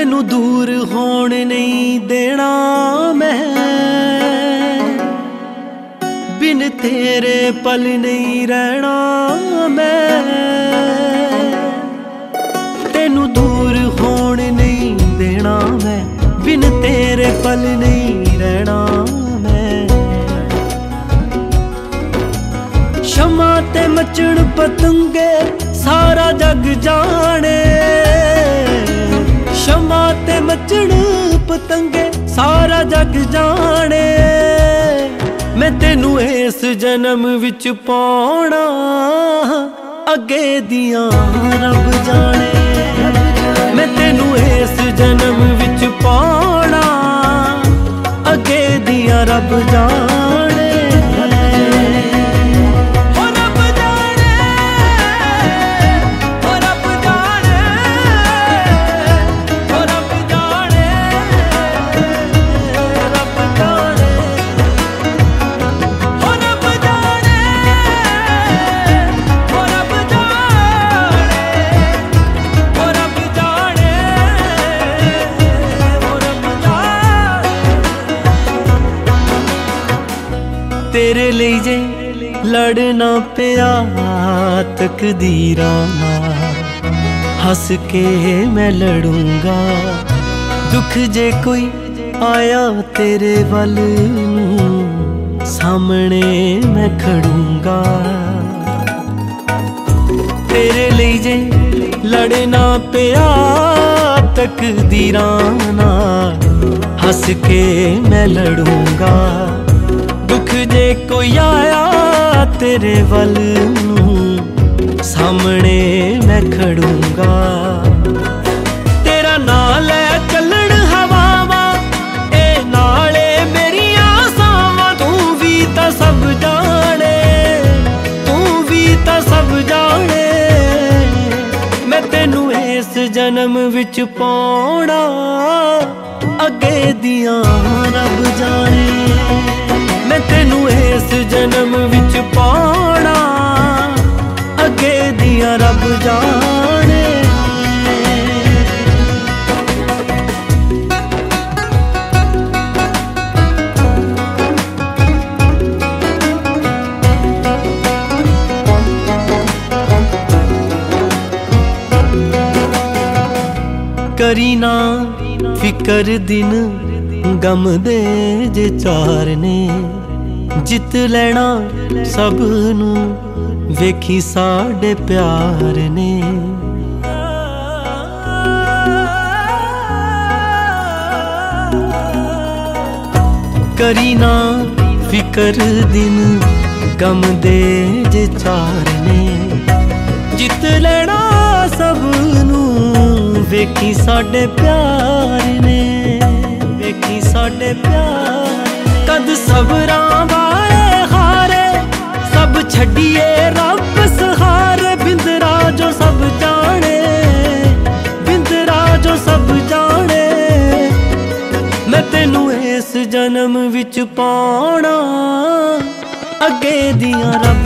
तेनू दूर होण नहीं देना मैं, बिन तेरे पल नहीं रहना मैं। तेनू दूर होण नहीं देना मैं, बिन तेरे पल नहीं रहना मैं। शमा ते मचण पतंगे सारा जग जाने, शमा ते मचण पतंगे सारा जग जाने। मैं तेनू इस जन्म विच पाउणा, अगे दियां रब जाने। मैं तेनू इस जन्म विच पाउणा, अगे दियां रब जाने। तेरे लिए जे लड़ना पिया तकदीरां नाल, हस के मैं लड़ूंगा। दुख जे कोई आया तेरे वल नूं, सामने मैं खड़ूंगा। तेरे लिए जे लड़ना पिया तकदीरां नाल, हस के मैं लड़ूंगा। दुख जे कोई आया तेरे वल नूं, सामने मैं खड़ूंगा। तेरा नाल लै चलण हवावां, ए नाले मेरियां सावां। तू भी तां सब जाने, तू भी तां सब जाने। मैं तेनू इस जन्म विच पाउणा, अगे दियां रब जाने। मैं तेनू इस जन्म विच पाउणा, अगे दियां रब जाने। करी ना फिकर दिन गम दे जे चार ने, जित लेना सब नू वेखी साडे प्यार ने। करी ना फिकर दिन गम दे जे चार ने, जित लेना सब नू वेखी साडे प्यार ने, वेखी साडे प्यार। कद सबरां वाले हारे सब छड्डिए रब सहारे। बिंदरा जो सब जाने, बिंदरा जो सब जाने। मैं तेनू इस जन्म विच पाउणा, अगे दियां रब